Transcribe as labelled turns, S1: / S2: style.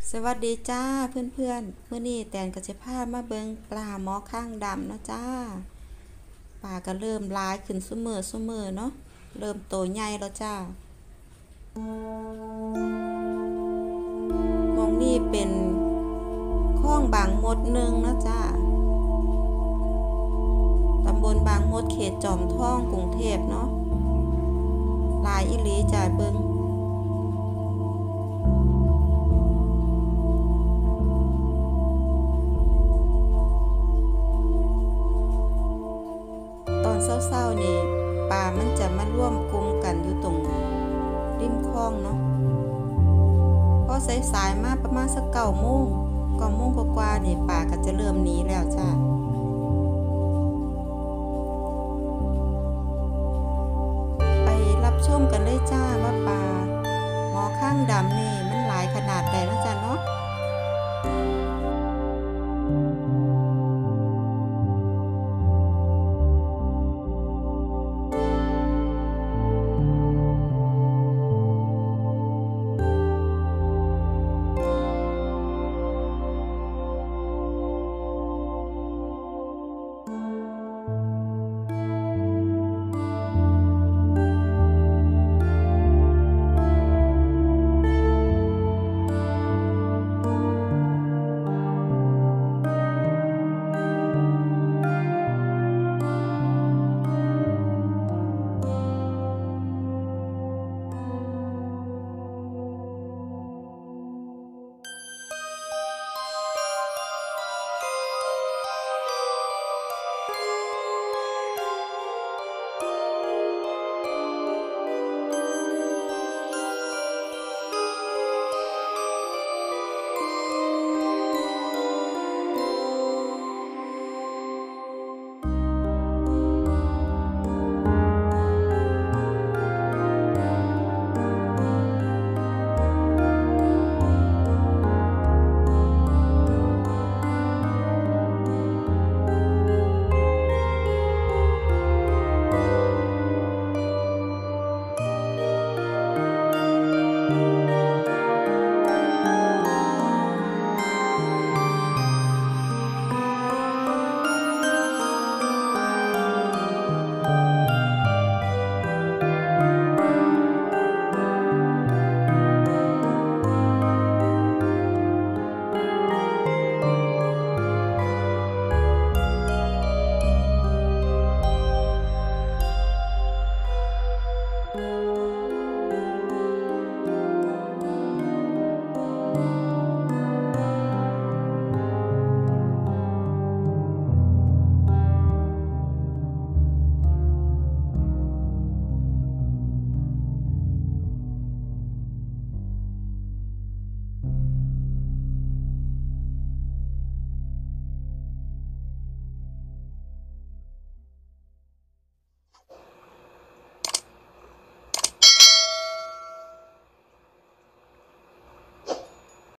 S1: สวัสดีจ้าเพื่อนๆเมื่อนี้แตนก็จะพามาเบิงปลาหมอข้างดำเนาะจ้าปลาก็เริ่มลายขึ้นซุมือเนาะเริ่มโตใหญ่แล้วจ้ามองนี่เป็นคลองบางมดหนึ่งเนาะจ้าตำบลบางมดเขตจอมทองกรุงเทพเนาะลายอีหลีจ้าเบิงตอนเศร้าๆนี่ปลามันจะมาร่วมกลุ่มกันอยู่ตรงริมคลองเนาะพอสายๆมาประมาณสัก9 โมงกว่านี่ปลาก็จะเริ่มหนีแล้วจ้า